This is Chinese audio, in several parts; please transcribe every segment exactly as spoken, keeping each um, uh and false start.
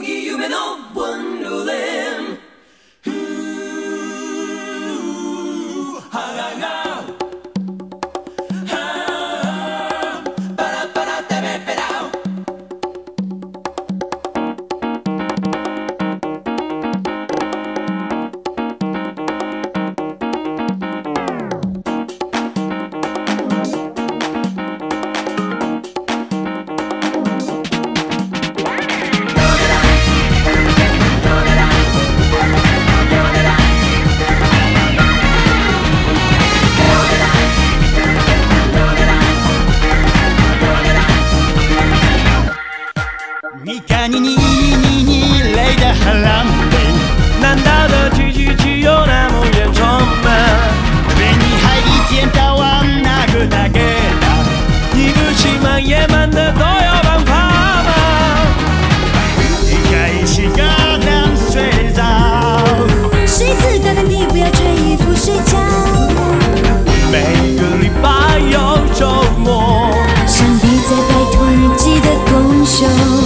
ぎ夢の Wonderland 你看你你你你累得很狼狈， 难道的聚聚只有那么严重吗？ 对你还一天到晚那个那个的， 你不喜欢野蛮的都有办法吗？ 你可以洗个冷水澡， 睡自高的你不要穿衣服睡觉， 每个礼拜有周末， 上帝在拜托日记的公休。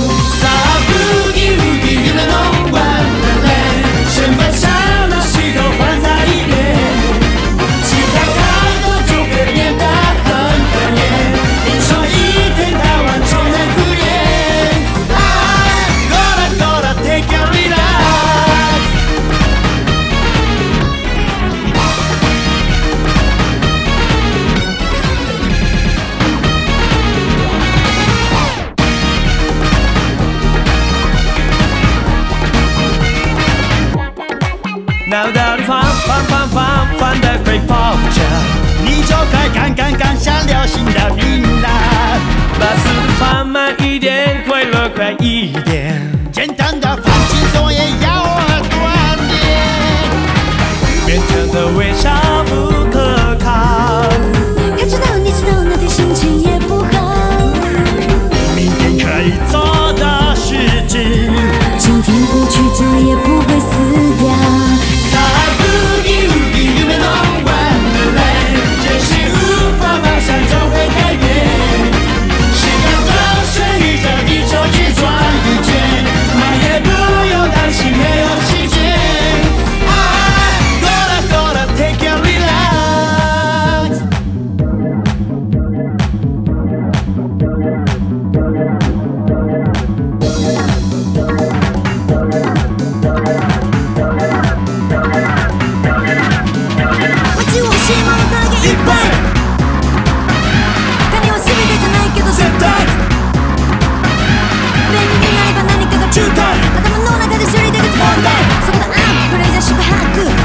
脑袋里放放放放放的鬼跑车， 你就该看看看上流行的名单， 把速度放慢一点，快乐快一点， 简单的放轻松也要锻炼， 勉强的微笑不可靠， 他知道你知道那天心情也不好， 明天可以做的事情， 今天不去做也不会死掉。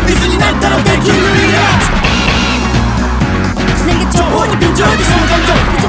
つなげ情報に便乗でその感情